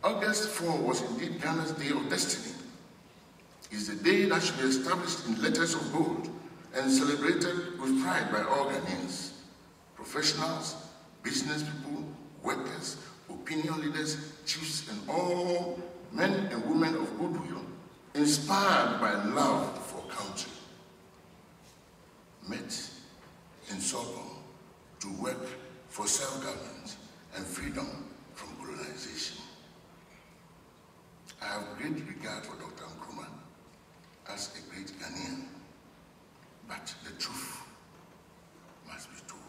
August 4 was indeed Ghana's day of destiny. It's the day that should be established in letters of gold and celebrated with pride by all Ghanaians, professionals, business people, workers, opinion leaders, chiefs, and all men and women of goodwill, inspired by love for country, met in Sorbonne to work for self-government and freedom from colonization. I have great regard for Dr. Nkrumah as a great Ghanaian, but the truth must be told.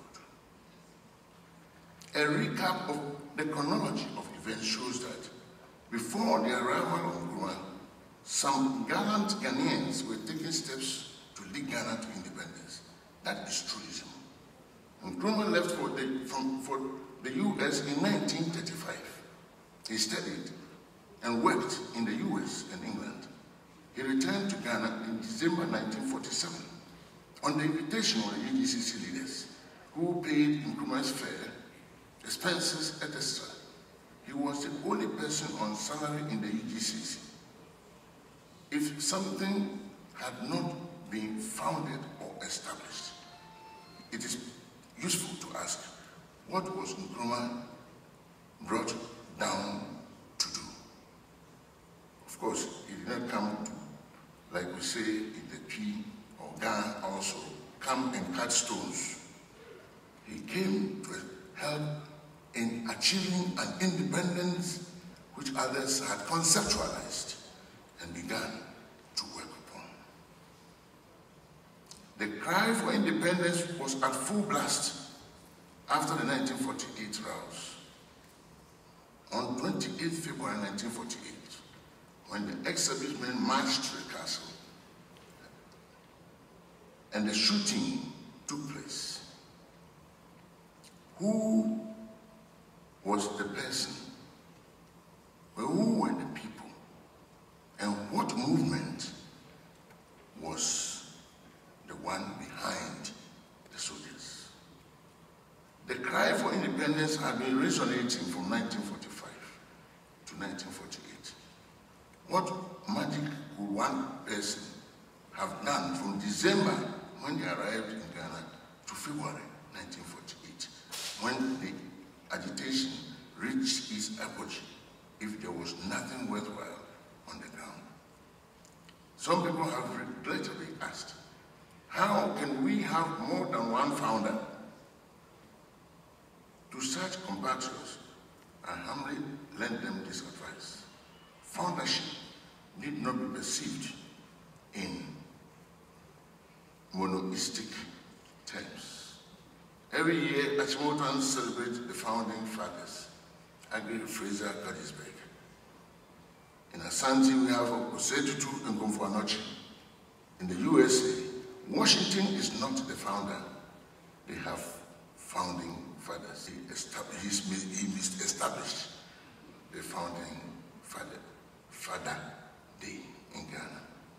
A recap of the chronology of events shows that before the arrival of Nkrumah, some gallant Ghanaians were taking steps to lead Ghana to independence. That is truism. Nkrumah left for the US in 1935. He studied and worked in the US and England. He returned to Ghana in December 1947 on the invitation of the UGCC leaders, who paid Nkrumah's fare, expenses, etc. He was the only person on salary in the UGCC. If something had not been founded or established, it is useful to ask, what was Nkrumah brought down to do? Of course, he did not come to, like we say in the P or Ghana also, come and cut stones. He came to help in achieving an independence which others had conceptualized and began to work upon. The cry for independence was at full blast after the 1948 rows. On 28 February 1948, when the ex-servicemen marched to the castle and the shooting took place, who was the person? Well, who were the people? And what movement was the one behind the soldiers? The cry for independence had been resonating from 1945 to 1948. What magic could one person have done from December, when they arrived in Ghana, to February 1948, when the agitation reached its apogee, if there was nothing worthwhile on the ground? Some people have regrettably asked, how can we have more than one founder? To such compatriots, I humbly lend them this advice. Foundership need not be perceived in monoistic terms. Every year, Achimotans celebrate the founding fathers, Aggrey, Fraser, Gettysburg. In Asante, we have Osei Tutu and Komfo Anokye. In the USA, Washington is not the founder. They have founding fathers. He misestablished the founding father day in Ghana.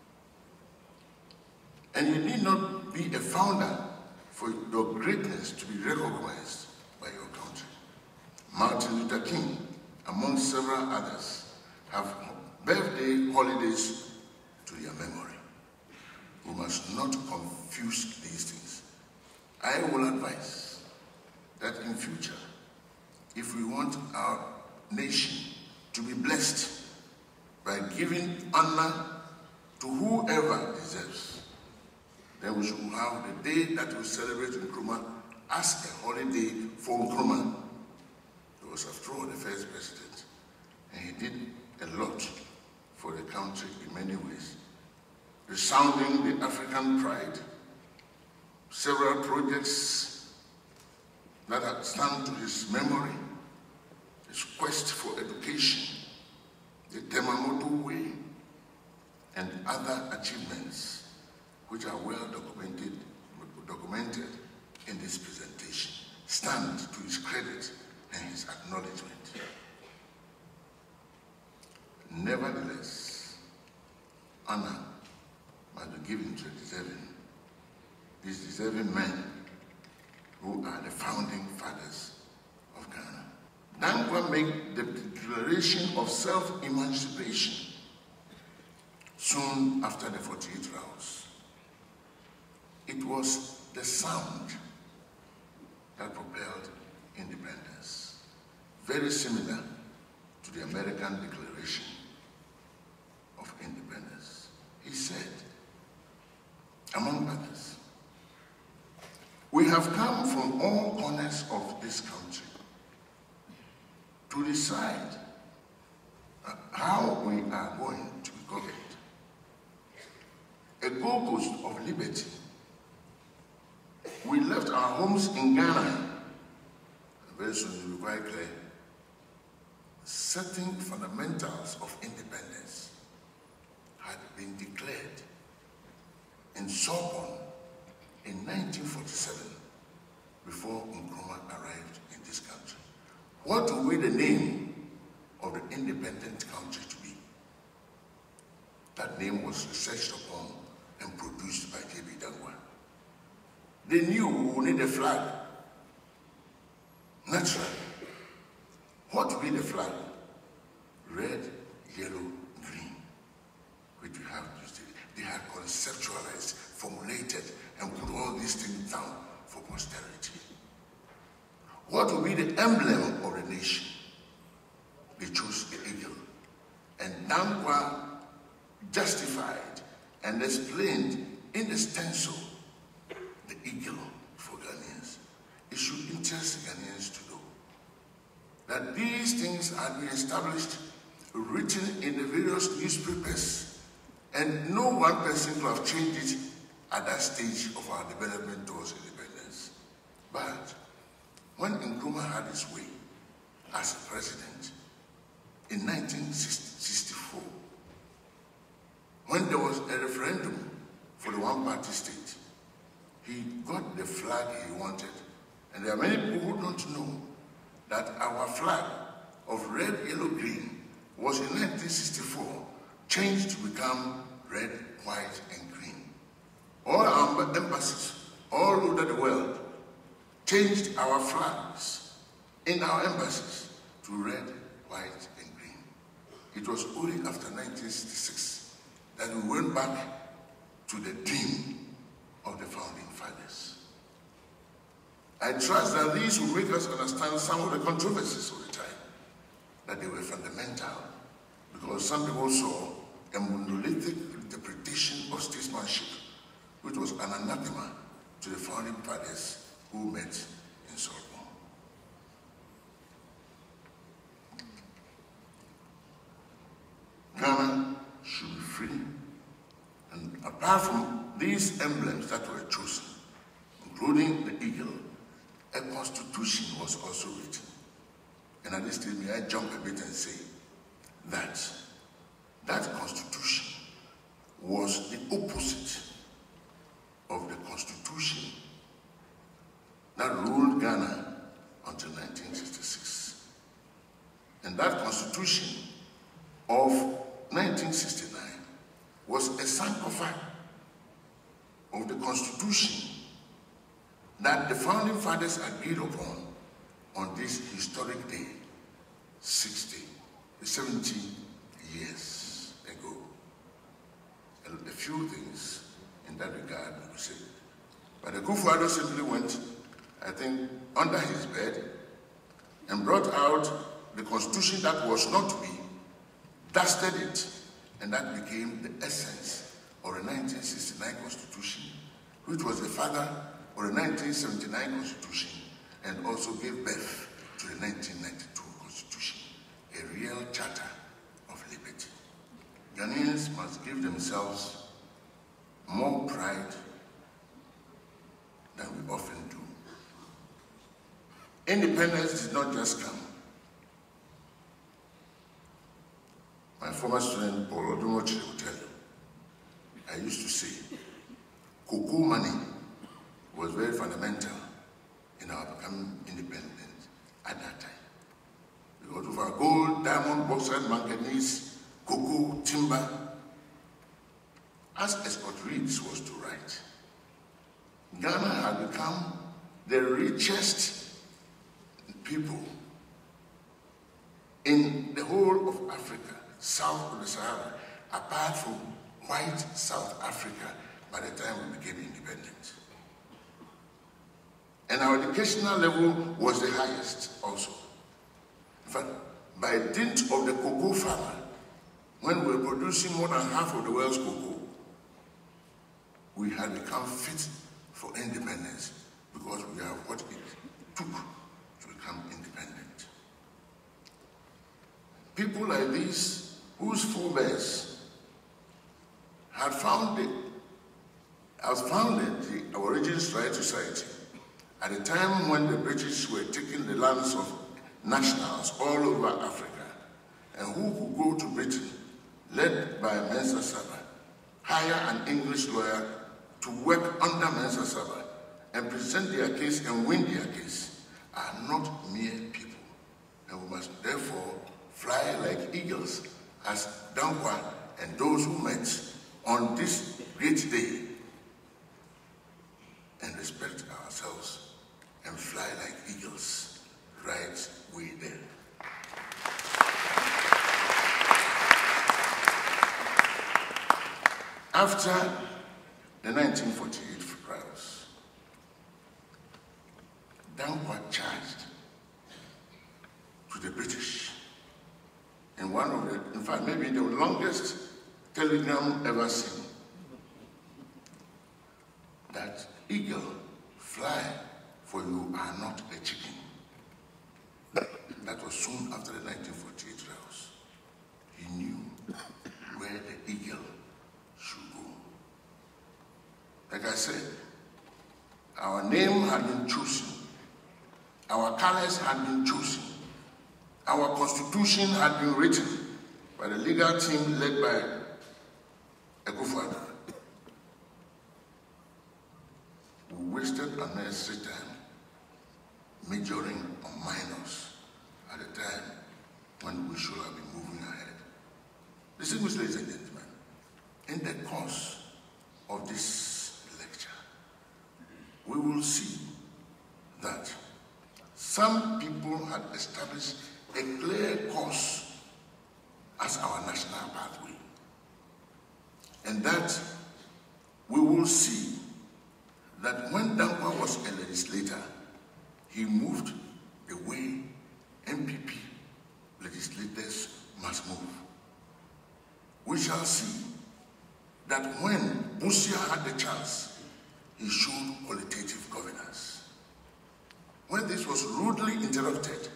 And you need not be a founder for your greatness to be recognized by your country. Martin Luther King, among several others, have birthday holidays to their memory. We must not confuse these things. I will advise that in future, if we want our nation to be blessed by giving honor to whoever deserves, then we should have the day that we celebrate Nkrumah as a holiday for Nkrumah. He was, after all, the first president, and he did a lot for the country in many ways, resounding the African pride, several projects that stand to his memory, his quest for education, the Temamoto Way, and other achievements which are well documented in this presentation, stand to his credit and his acknowledgement. Nevertheless, honor must be given to these deserving men who are the founding fathers of Ghana. Dankwa made the declaration of self-emancipation soon after the 48 rounds. It was the sound that propelled independence, very similar to the American Declaration of Independence. He said, among others, "We have come from all corners of this country to decide how we are going to be governed. A Gold Coast of liberty. We left our homes in Ghana," very soon it will be quite clear, "certain fundamentals of independence had been declared in Sorbonne in 1947 before Nkrumah arrived in this country. What will be the name of the independent country to be?" That name was researched upon and produced by J.B. Dangwa. They knew we would need a flag. Naturally. What will be the flag? Red, yellow, green, which we have used. They had conceptualized, formulated, and put all these things down for posterity. What will be the emblem of the nation? They chose the eagle. And Dangwa justified and explained in the stencil the eagle for Ghanaians. It should interest Ghanaians to know that these things had been established, written in the various newspapers, and no one person could have changed it at that stage of our development towards independence. But when Nkrumah had his way as president in 1964, when there was a referendum for the one-party state, he got the flag he wanted. And there are many people who don't know that our flag of red, yellow, green was in 1964 changed to become red, white, and green. All our embassies all over the world changed our flags in our embassies to red, white, and green. It was only after 1966 that we went back to the dream of the founding fathers. I trust that these will make us understand some of the controversies of the time, that they were fundamental, because some people saw a monolithic interpretation of statesmanship, which was an anathema to the founding fathers who met in Sorbonne. Ghana should be free, and apart from these emblems that were chosen, including the eagle, a constitution was also written. And at this stage, may I jump a bit and say that that constitution was the opposite of the constitution that ruled Ghana until 1966. And that constitution of 1969 was a sarcophagus of the constitution that the founding fathers agreed upon on this historic day, 70 years ago. And a few things in that regard we say. But the Akufo-Addo simply went, I think, under his bed and brought out the constitution that was not to be, dusted it, and that became the essence of the 1969 constitution, which was the father of the 1979 constitution, and also gave birth to the 1992 constitution, a real charter of liberty. Ghanaians must give themselves more pride than we often do. Independence did not just come. My former student, Paul Odumochi, will tell you, I used to say, cocoa money was very fundamental in our becoming independent at that time. Because of our gold, diamond, bauxite, manganese, cocoa, timber, as Escott Reeves was to write, Ghana had become the richest people in the whole of Africa, south of the Sahara, apart from white South Africa by the time we became independent. And our educational level was the highest also. In fact, by dint of the cocoa farmer, when we were producing more than half of the world's cocoa, we had become fit for independence because we have what it took to become independent. People like these, whose forebears had founded the Origins Right Society at a time when the British were taking the lands of nationals all over Africa, and who could go to Britain, led by Mensa Saba, hire an English lawyer to work under Mensa Saba and present their case and win their case, are not mere people. And we must therefore fly like eagles as Dankwa and those who met on this great day, and respect ourselves and fly like eagles right way there. After the 1948 riots, Dankwa charged to the British in one of the, in fact, maybe the longest telegram ever seen, that eagle, fly, for you are not a chicken. That was soon after the 1948 riots. He knew where the eagle should go. Like I said, our name had been chosen, our colors had been chosen, our constitution had been written by the legal team led by Ekufuado. We wasted unnecessary time majoring on minors at a time when we should have been moving ahead. Distinguished ladies and gentlemen, in the course of this lecture, we will see that some people had established a clear course as our national pathway, and that we will see that when Dankwa was a legislator, he moved the way MPP legislators must move. We shall see that when Busia had the chance, he showed qualitative governance. When this was rudely interrupted,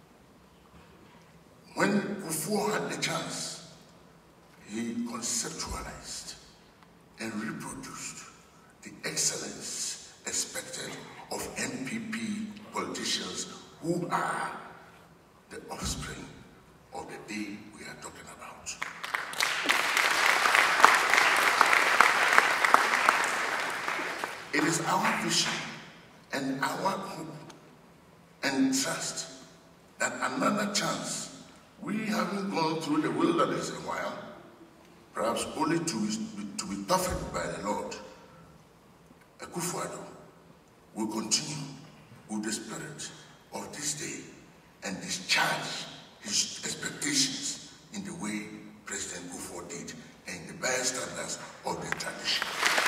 when Kufuor had the chance, he conceptualized and reproduced the excellence expected of MPP politicians who are the offspring of the day we are talking about. It is our vision and our hope and trust that another chance, we haven't gone through the wilderness a while, perhaps only to be toughened by the Lord, Ekufuado will continue with the spirit of this day and discharge his expectations in the way President Kufuor did and the bystanders of the tradition.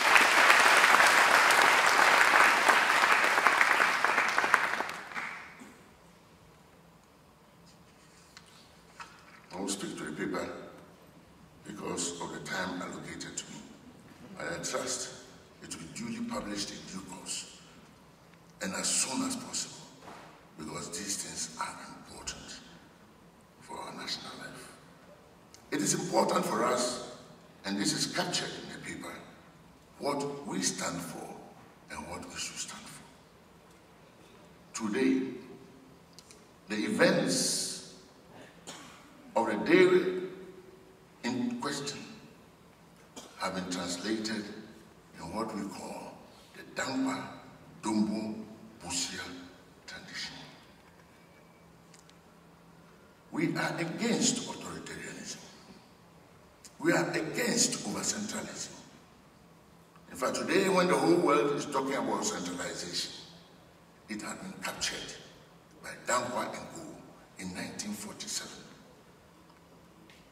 I will speak to the paper because of the time allocated to me, but I trust it will be duly published in due course and as soon as possible, because these things are important for our national life. It is important for us, and this is captured in the paper, what we stand for and what we should stand for. Today, the events of the day in question have been translated in what we call the Dankwa Dombo Busia tradition. We are against authoritarianism. We are against over-centralism. In fact, today when the whole world is talking about centralization, it had been captured by Dankwa and Co in 1947.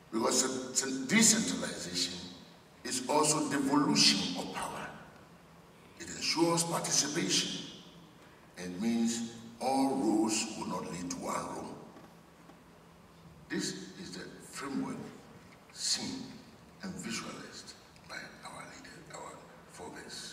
Because decentralization is also devolution of power. It ensures participation and means all roads will not lead to one road. This is the framework seen and visualized by our leaders, our forebears.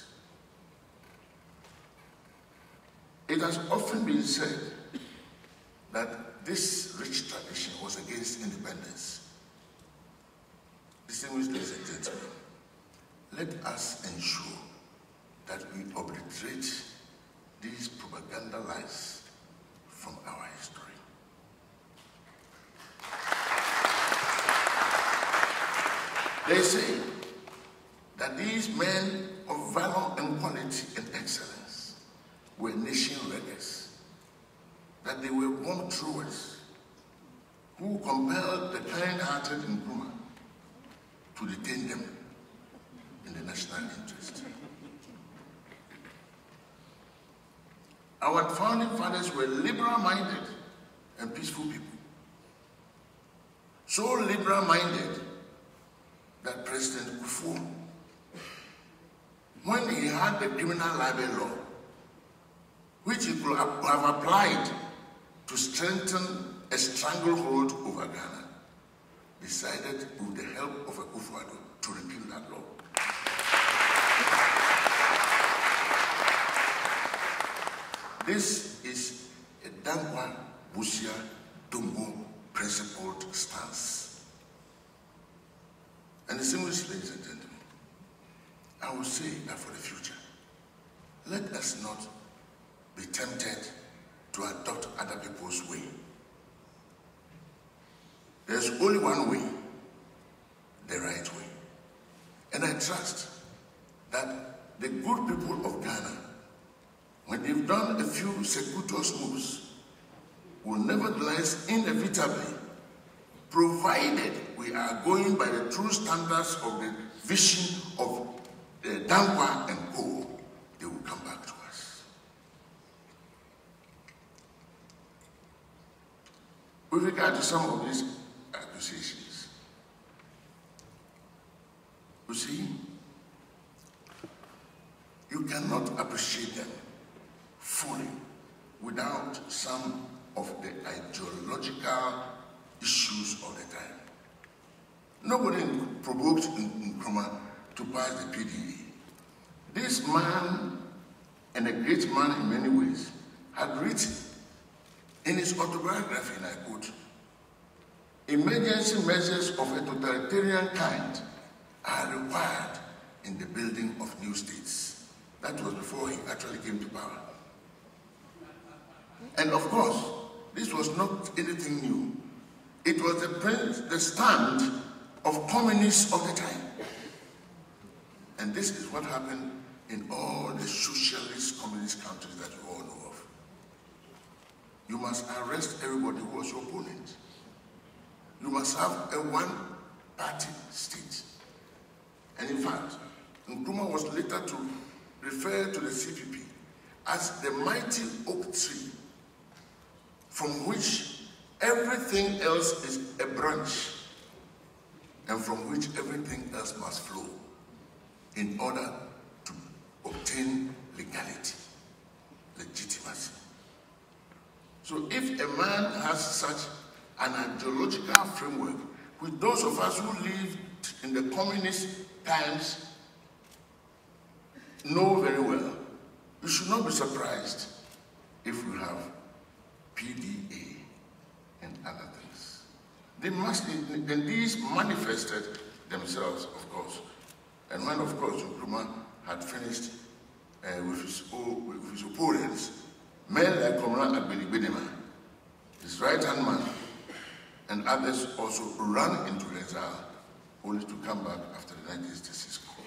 It has often been said that this rich tradition was against independence. Distinguished ladies and gentlemen, let us ensure that we obliterate these propaganda lies from our history. They say that these men of valor and quality and excellence were nation wreckers, that they were bomb throwers who compelled the kind-hearted Nkrumah to detain them in the national interest. Our founding fathers were liberal-minded and peaceful people. So liberal-minded that President Kufuor, when he had the criminal libel law, which he could have applied to strengthen a stranglehold over Ghana, decided with the help of Akufo-Addo to repeal that law. This is a Dankwa Busia Dumbo principled stance. And distinguished ladies and gentlemen, I will say that for the future, let us not be tempted to adopt other people's way. There's only one way, the right way. And I trust that the good people of Ghana, when they've done a few circuitous moves, will nevertheless inevitably, provided we are going by the true standards of the vision of Dankwa and Co., they will come back to us. With regard to some of these accusations, you see, you cannot appreciate them fully without some of the ideological issues of the time. Nobody provoked Nkrumah to pass the PDA. This man, and a great man in many ways, had written in his autobiography, and I quote, "Emergency measures of a totalitarian kind are required in the building of new states." That was before he actually came to power. And of course, this was not anything new. It was the stand of communists of the time. And this is what happened in all the socialist communist countries that you all know of. You must arrest everybody who was your opponent. You must have a one-party state. And in fact, Nkrumah was later to refer to the CPP as the mighty oak tree from which everything else is a branch and from which everything else must flow in order to obtain legality, legitimacy. So if a man has such an ideological framework, with those of us who lived in the communist times know very well, you should not be surprised if we have PDA and other things. They must, and these manifested themselves, of course. And when, of course, Nkrumah had finished with his opponents, men like Comrade Agbeni Gbedema, his right-hand man, and others also ran into exile, only to come back after the 1966 coup.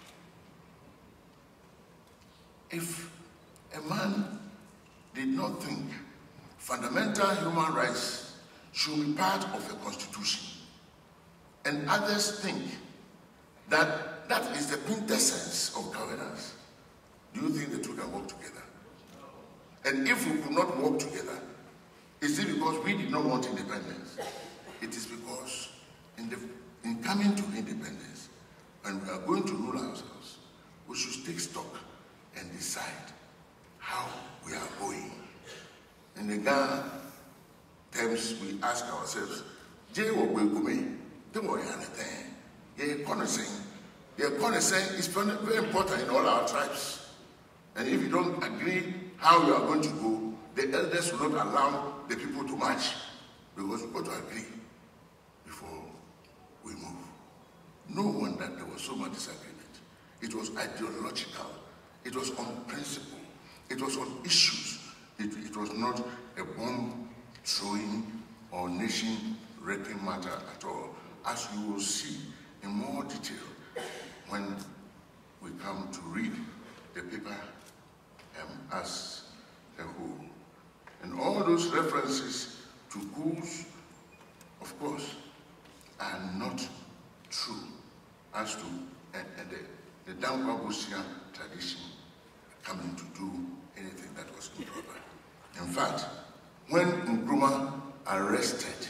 If a man did not think fundamental human rights should be part of the Constitution, and others think that that is the quintessence of governance, do you think the two can work together? And if we could not work together, is it because we did not want independence? It is because in coming to independence, and we are going to rule ourselves, we should take stock and decide how we are going. In the Ghana terms, we ask ourselves, J will be going, the way anything. Your connoissance is very important in all our tribes. And if you don't agree how you are going to go, the elders will not allow the people to march, because we've got to agree before we move. No wonder there was so much disagreement. It was ideological. It was on principle. It was on issues. It was not a bomb-throwing or nation-wrecking matter at all, as you will see in more detail when we come to read the paper as a whole. And all those references to coups, of course, are not true as to the Dankwa Busia tradition coming to do anything that was improper. In fact, when Nkrumah arrested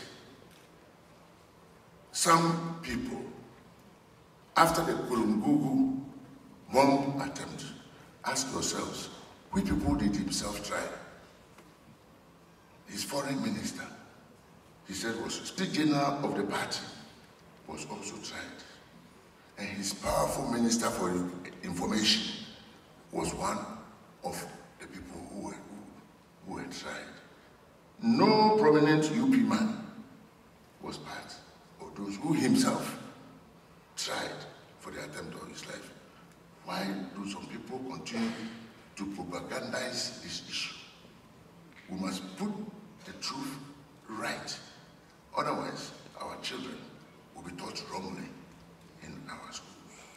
some people after the Kulungugu bomb attempt, ask yourselves, which people did himself try? His foreign minister, he said, was State General of the party, was also tried. And his powerful minister for information was one of the people who had tried. No prominent UP man was part of those who himself tried for the attempt on his life. Why do some people continue to propagandize this issue? We must put the truth right. Otherwise, our children will be taught wrongly in our schools.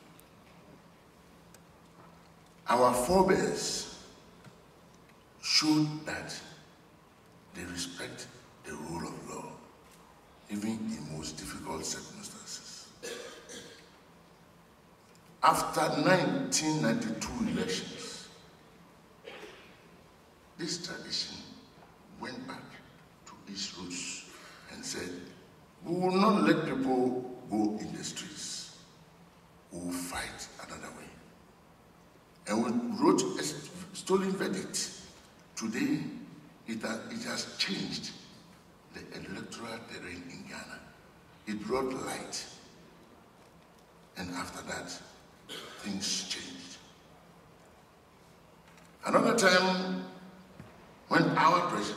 Our forebears showed that they respect the rule of law, even in most difficult circumstances. After 1992 elections, this tradition went back to its roots and said, we will not let people go in the streets. We will fight another way. And we wrote a stolen verdict. Today, it has changed the electoral terrain in Ghana. It brought light. And after that, things changed. Another time, when our president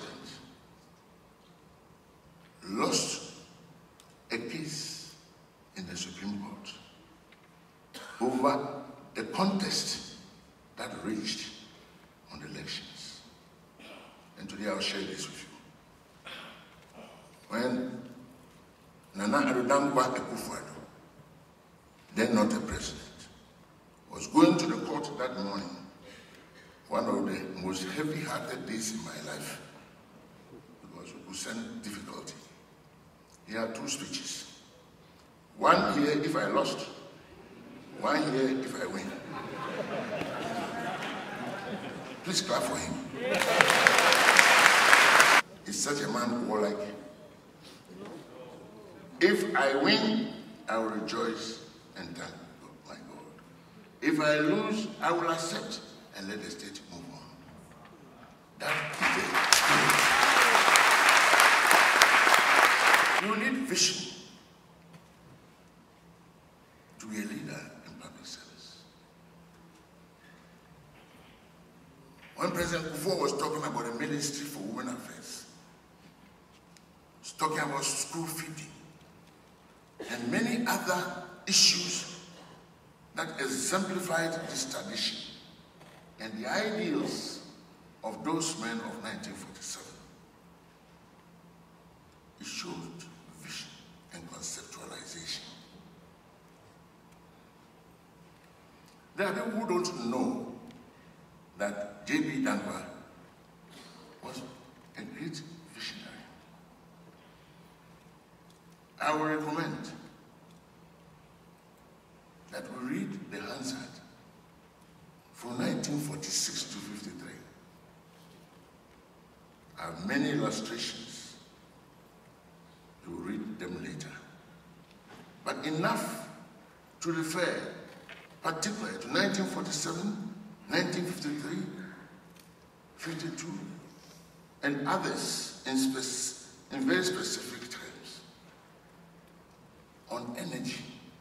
lost a case in the Supreme Court over the contest that raged on the elections. And today I'll share this with you. When Nana Addo Dankwa Akufo-Addo, then not a president, was going to the court that morning, one of the most heavy-hearted days in my life, because we could send difficulty. He had two speeches. One here if I lost, one here if I win. Please clap for him. He's such a man warlike. If I win, I will rejoice and thank my God. If I lose, I will accept and let the state move on. That is it. You need vision to be a leader in public service. When President Kufuor was talking about the Ministry for Women Affairs, he was talking about school feeding and many other issues that exemplified this tradition and the ideals of those men of 1947. It showed vision and conceptualization. There are people who don't know that J.B. Dankwa was a great visionary. I will recommend that we read the Hansard from 1946 to 53. I have many illustrations. You will read them later. enough to refer particularly to 1947, 1953, 52, and others in very specific terms on energy.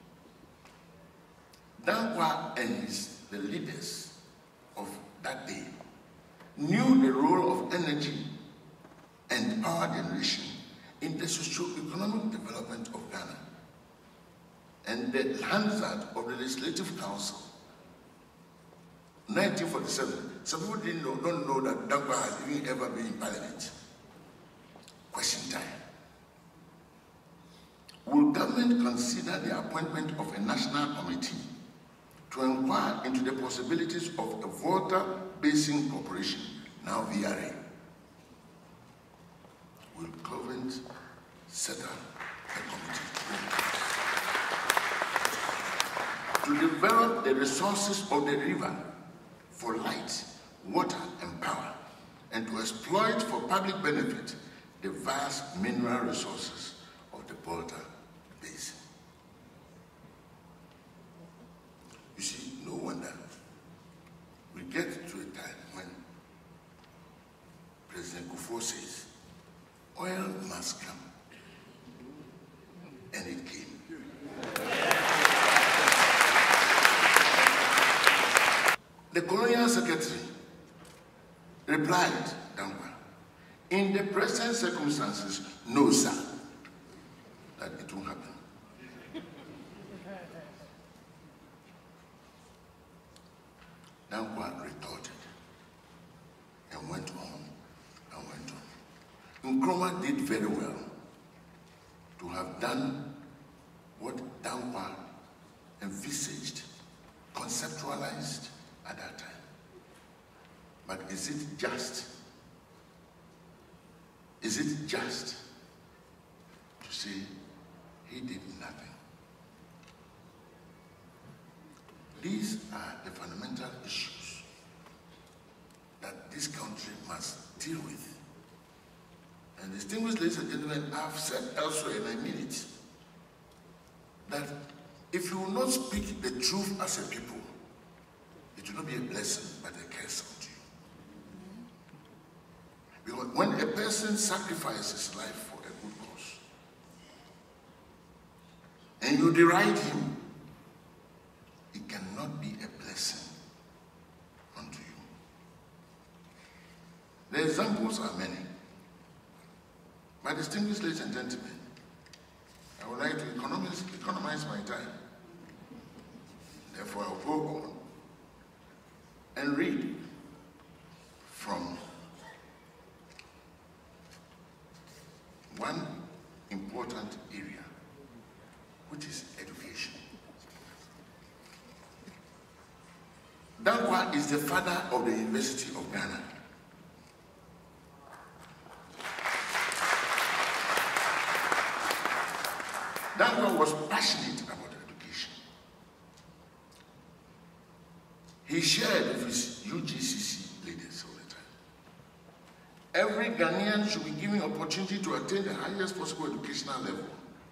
Dankwa and the leaders of that day knew the role of energy and power generation in the socio-economic development of Ghana. And the Hansard of the Legislative Council, 1947, some people don't know that Dankwa has even ever been in Parliament. Question time. Will government consider the appointment of a national committee to inquire into the possibilities of a Volta Basin Corporation, now VRA? Will government set up a committee to develop the resources of the river for light, water, and power, and to exploit for public benefit the vast mineral resources of the Volta Basin? You see, no wonder we get to a time when President Kufuor says, oil must come. And it came. The colonial secretary replied, Dankwa, in the present circumstances, no, sir, that it won't happen. Dankwa retorted and went on and went on. Nkrumah did very well to have done what Dankwa envisaged, conceptualized at that time. But is it just? Is it just to say he did nothing? These are the fundamental issues that this country must deal with. And distinguished ladies and gentlemen, I've said elsewhere, and I mean it, that if you will not speak the truth as a people, it will not be a blessing, but a curse unto you. Because when a person sacrifices his life for a good cause, and you deride him, it cannot be a blessing unto you. The examples are many. My distinguished ladies and gentlemen, I would like to economize my time. Therefore, I'll go on and read from one important area, which is education. Dankwa is the father of the University of Ghana. Dankwa was passionate about education. He shared with his UGCC leaders all the time. Every Ghanaian should be given opportunity to attain the highest possible educational level.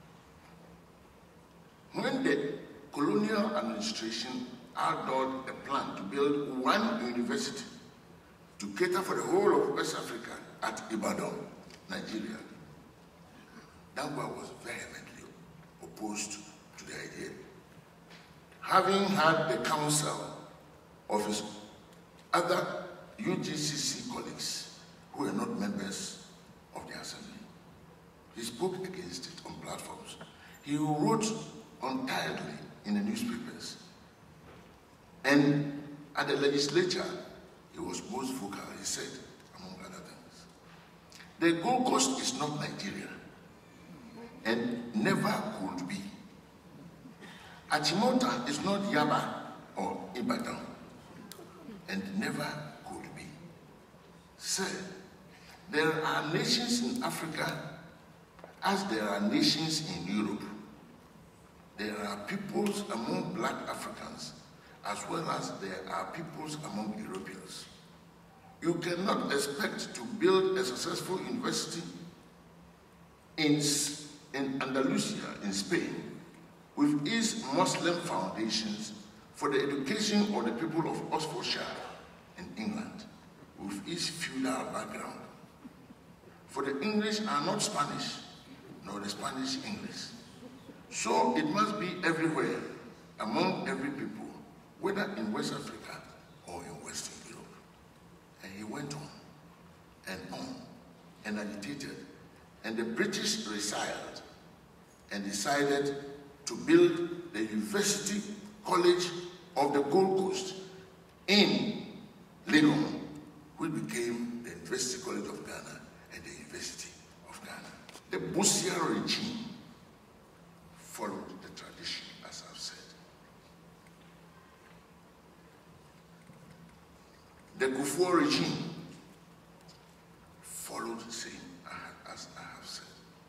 When the colonial administration outlawed a plan to build one university to cater for the whole of West Africa at Ibadan, Nigeria, Dankwa was vehemently opposed to the idea. Having had the counsel of his other UGCC colleagues who were not members of the assembly, he spoke against it on platforms. He wrote untiredly in the newspapers. And at the legislature, he was most vocal. He said, among other things, the Gold Coast is not Nigeria, and never could be. Achimota is not Yaba or Ibadan, and never could be. Sir, there are nations in Africa as there are nations in Europe. There are peoples among black Africans as well as there are peoples among Europeans. You cannot expect to build a successful university in Andalusia, in Spain, with its Muslim foundations for the education of the people of Oxfordshire in England, with its feudal background. For the English are not Spanish, nor the Spanish English. So it must be everywhere, among every people, whether in West Africa or in Western Europe. And he went on and agitated. And the British resiled and decided to build the University College of the Gold Coast in Legon, which became the University College of Ghana and the University of Ghana. The Busia regime followed the tradition, as I've said. The Kufuor regime followed the same, as I have said.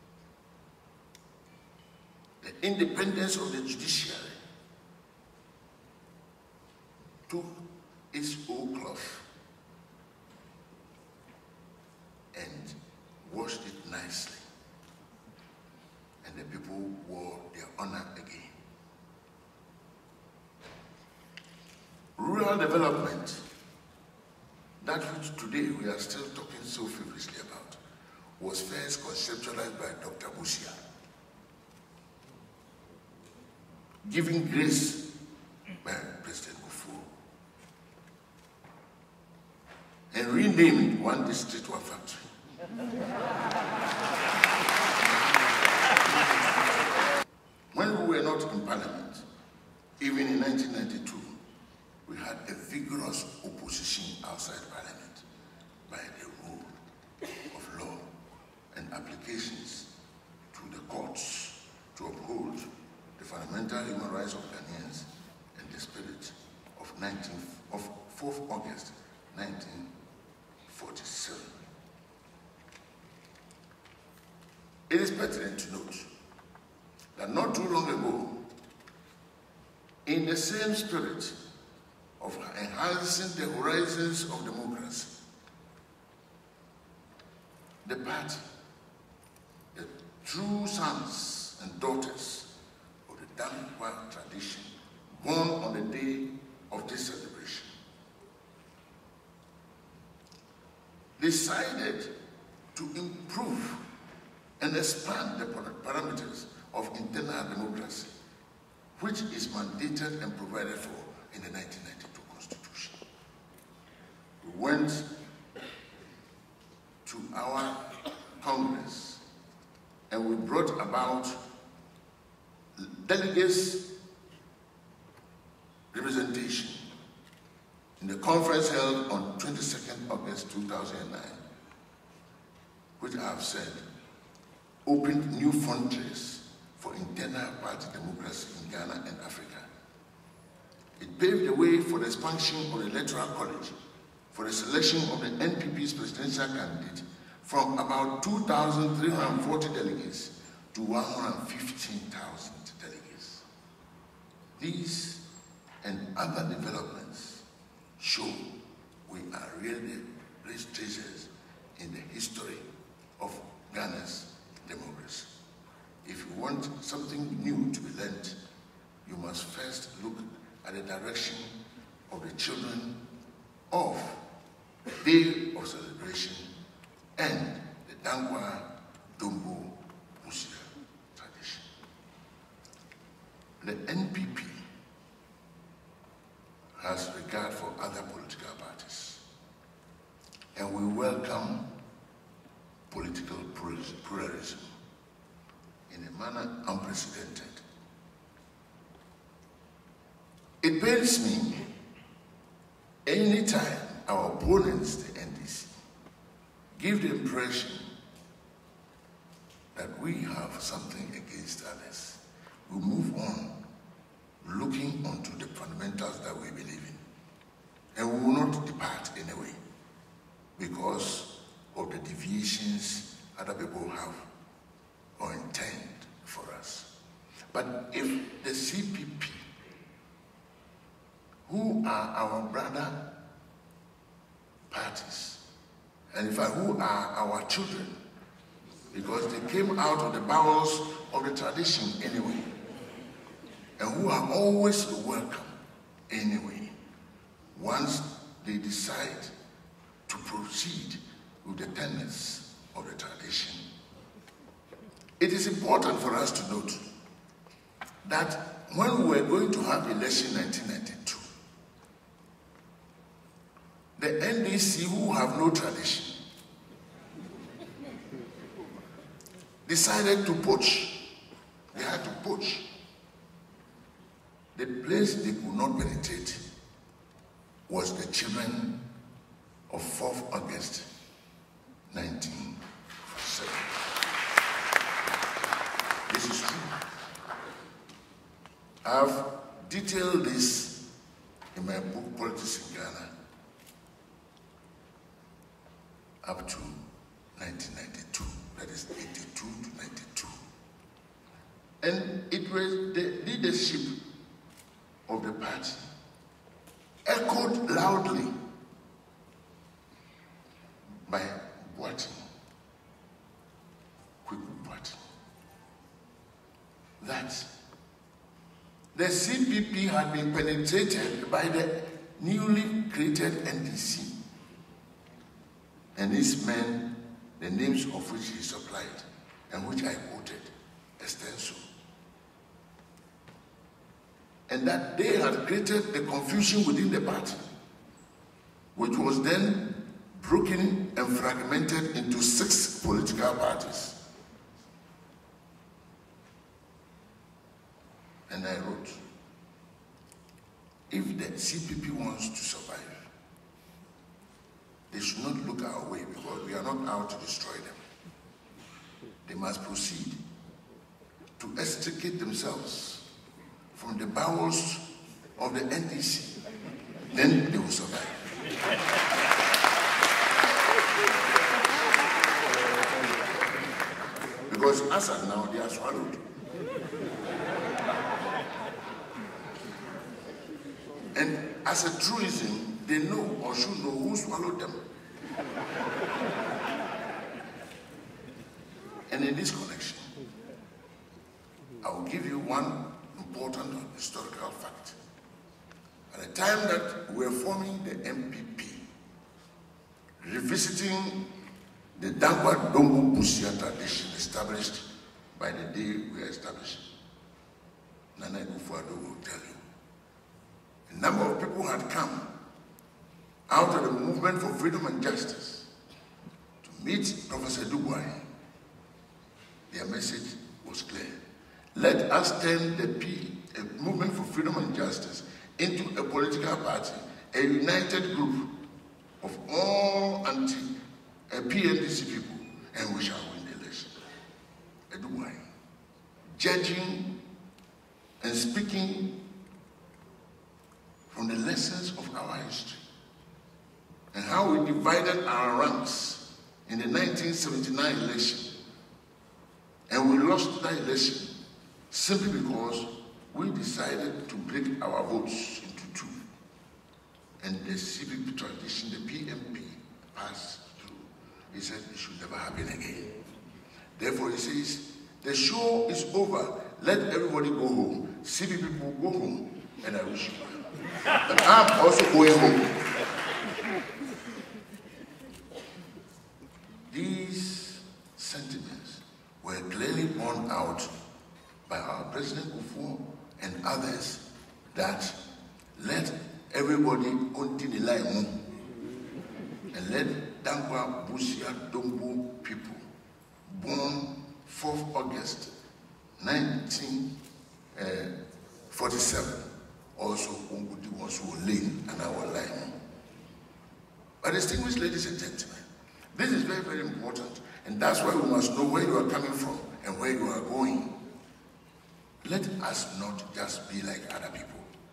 The independence of the judiciary took its old cloth and washed it nicely, and the people wore their honor again. Rural development, that which today we are still talking so feverishly about, was first conceptualized by Dr. Busia, giving grace by President Kufuor, and renamed one district, one factory. When we were not in Parliament, even in 1992, we had a vigorous opposition outside Parliament by the rule of law and applications to the courts to uphold the fundamental human rights of Ghanaians and the spirit of 4th August 1947. It is pertinent to note that not too long ago, in the same spirit of enhancing the horizons of democracy, the party, the true sons and daughters of the Dankwa tradition, born on the day of this celebration, decided to improve and expand the parameters of internal democracy, which is mandated and provided for in the 1992 Constitution. We went to our Congress and we brought about delegates' representation in the conference held on 22nd August 2009, which I have said opened new frontiers for internal party democracy in Ghana and Africa. It paved the way for the expansion of the Electoral College for the selection of the NPP's presidential candidate from about 2,340 delegates to 115,000 delegates. These and other developments show we are really rich treasures in the history of Ghana's democracy. If you want something new to be learned, you must first look at the direction of the children of the day of celebration and the Dankwa Dombo Busia tradition. The NPP has regard for other political parties, and we welcome political pluralism in a manner unprecedented. It pains me anytime our opponents, the NDC, give the impression that we have something against others. We move on looking onto the fundamentals that we believe in. And we will not depart anyway because of the deviations other people have or intend for us. But if the CPP, who are our brother parties, and in fact, who are our children, because they came out of the bowels of the tradition anyway, and who are always welcome anyway, once they decide to proceed with the tenets of the tradition. It is important for us to note that when we were going to have election in 1992, the NDC, who have no tradition, decided to poach. They had to poach. The place they could not penetrate was the children of 4th August 1947. This is true. I've detailed this in my book, Politics in Ghana, up to 1992, that is 82 to 92. And it was the leadership of the party echoed loudly by Boating, Kweku Boating, that the CPP had been penetrated by the newly created NDC, and these men, the names of which he supplied and which I quoted extensively, and that they had created the confusion within the party, which was then broken and fragmented into 6 political parties. And I wrote, if the CPP wants to survive, they should not look our way, because we are not out to destroy them. They must proceed to extricate themselves from the bowels of the NDC. Then they will survive. Because as of now, they are swallowed. And as a truism, they know or should know who swallowed them. And in this connection, I will give you one important historical fact. At the time that we were forming the MPP, revisiting the Dankwa Dombo Busia tradition established by the day we were established, Nana Akufo-Addo will tell you, a number of people had come out of the movement for freedom and justice to meet Professor Dubois. Their message was clear. Let us turn the movement for freedom and justice into a political party, a united group of all anti-PNDC people, and we shall win the election. Dubois, judging and speaking from the lessons of our history and how we divided our ranks in the 1979 election, and we lost that election simply because we decided to break our votes into 2. And the CPP tradition, the PMP, passed through. He said it should never happen again. Therefore, he says, the show is over. Let everybody go home. CPP people go home, and I wish you well. But I'm also going home. These sentiments were clearly borne out by our President Kufuor and others, that let everybody continue the line and let Dankwa Busia Dombo people born 4th August 1947 also lane and our line. But distinguished ladies and gentlemen, this is very, very important, and that's why we must know where you are coming from and where you are going. Let us not just be like other people.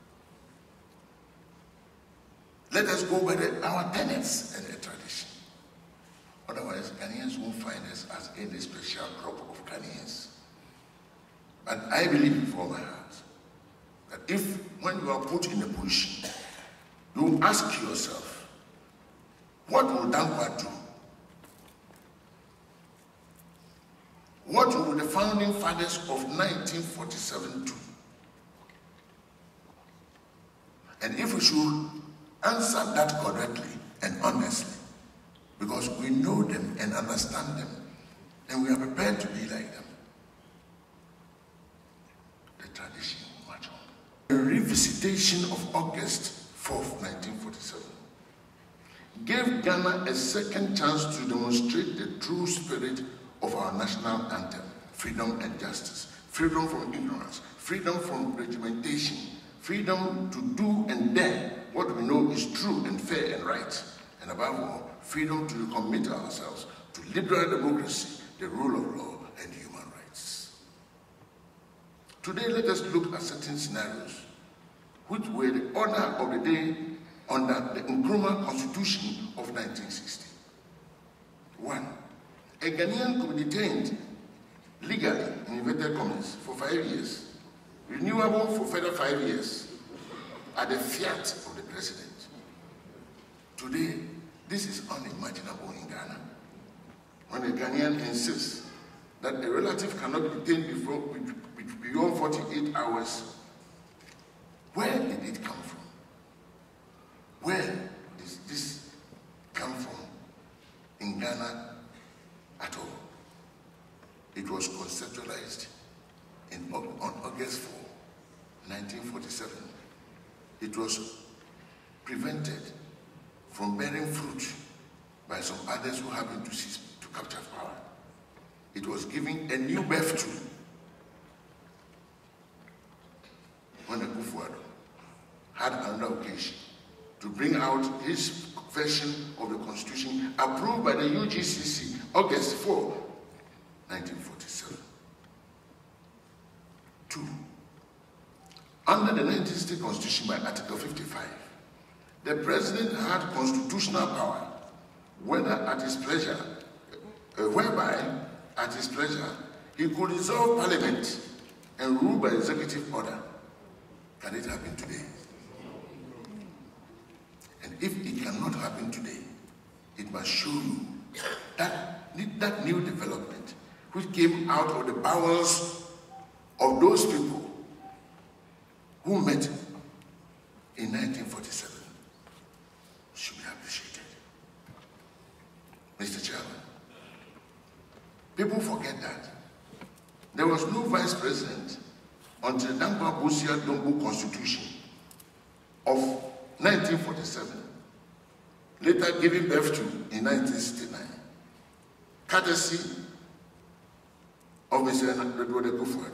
Let us go by our tenets and the tradition. Otherwise, Ghanaians won't find us as any special crop of Ghanaians. But I believe with all my heart that if, when you are put in a position, you ask yourself, what will Dankwa do? What will the founding fathers of 1947 do? And if we should answer that correctly and honestly, because we know them and understand them, and we are prepared to be like them, the tradition will march on. The revisitation of August 4th, 1947 gave Ghana a second chance to demonstrate the true spirit of our national anthem: freedom and justice, freedom from ignorance, freedom from regimentation, freedom to do and dare what we know is true and fair and right, and above all, freedom to commit ourselves to liberal democracy, the rule of law, and human rights. Today, let us look at certain scenarios which were the order of the day under the Nkrumah Constitution of 1960. 1. A Ghanaian could be detained legally, in inverted commas, for 5 years, renewable for further 5 years, at the fiat of the president. Today, this is unimaginable in Ghana. When a Ghanaian insists that a relative cannot be detained beyond 48 hours, where did it come from? Where does this come from in Ghana at all? It was conceptualized on August 4, 1947. It was prevented from bearing fruit by some others who happened to seize to capture power. It was giving a new birth to when Akufo-Addo had another occasion to bring out his version of the Constitution approved by the UGCC, August 4, 1947. 2. Under the 1960 Constitution by Article 55, the President had constitutional power, whereby at his pleasure, he could dissolve Parliament and rule by executive order. Can it happen today? And if it cannot happen today, it must show you that new development which came out of the bowels of those people who met in 1947 should be appreciated. Mr. Chairman, people forget that there was no vice president until Dankwa Bosea Dombo Constitution of 1947, later given birth to in 1969, courtesy of Mr. Edward Akufo-Addo.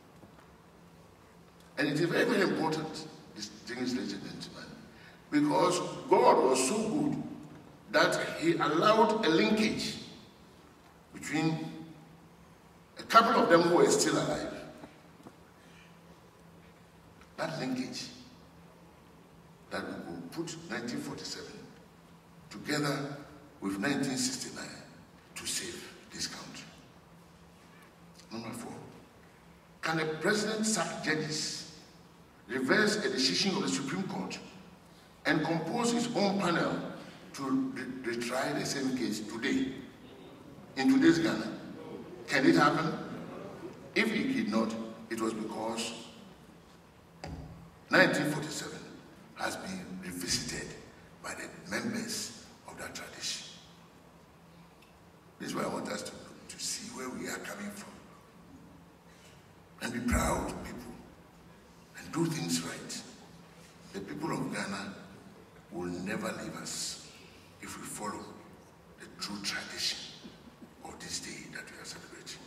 And it is very, very important, distinguished ladies and gentlemen, because God was so good that he allowed a linkage between a couple of them who were still alive. That linkage that we could put 1947 together with 1969 to save this country. Number 4, can a president sack judges, reverse a decision of the Supreme Court, and compose his own panel to retry the same case today, in today's Ghana? Can it happen? If it did not, it was because 1947 has been revisited by the members of that tradition. This is why I want us to see where we are coming from and be proud people and do things right. The people of Ghana will never leave us if we follow the true tradition of this day that we are celebrating.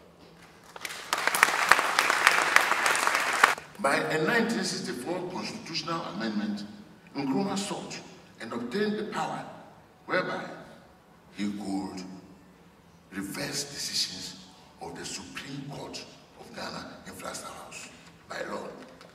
By a 1964 constitutional amendment, Nkrumah sought and obtained the power whereby he could reverse decisions of the Supreme Court of Ghana in Flagstaff House by law.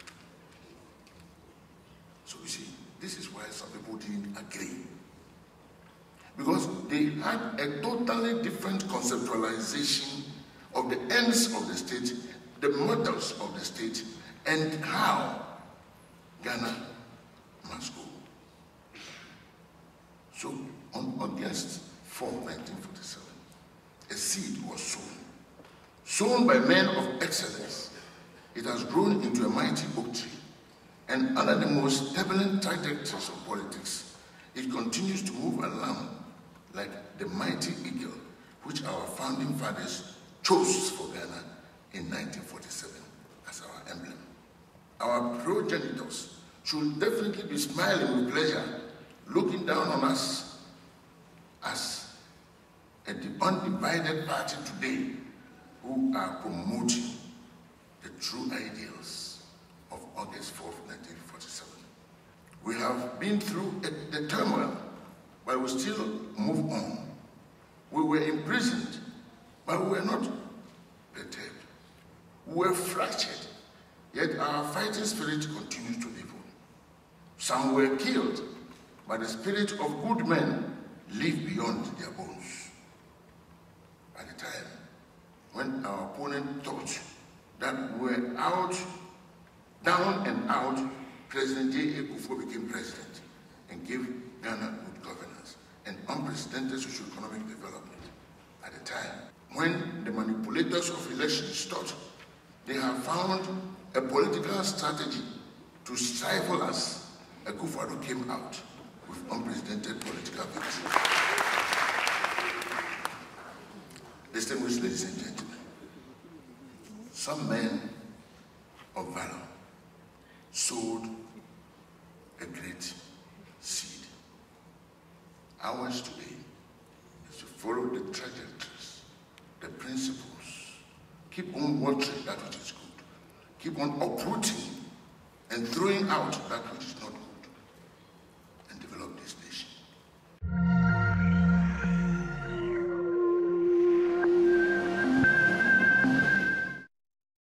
So you see, this is why some people didn't agree. Because they had a totally different conceptualization of the ends of the state, the models of the state, and how Ghana must go. So on August 4, 1947, a seed was sown by men of excellence. It has grown into a mighty oak tree, And under the most turbulent trajectories of politics, it continues to move along like the mighty eagle which our founding fathers chose for Ghana in 1947 as our emblem. Our progenitors should definitely be smiling with pleasure, looking down on us as a undivided party today who are promoting the true ideals of August 4th, 1947. We have been through the turmoil, but we still move on. We were imprisoned, but we were not perturbed. We were fractured, yet our fighting spirit continues to live on. Some were killed, but the spirit of good men lived beyond their bones. At the time when our opponent thought that we were out, down and out, President J.A. Kufuor became president and gave Ghana good governance and unprecedented socio-economic development. At the time when the manipulators of elections thought they have found a political strategy to stifle us, Akufo-Addo came out with unprecedented political victory. Distinguished ladies and gentlemen, some men of valor sowed a great seed. Ours today is to follow the trajectories, the principles, keep on watering that which is good, keep on uprooting and throwing out that which is not good.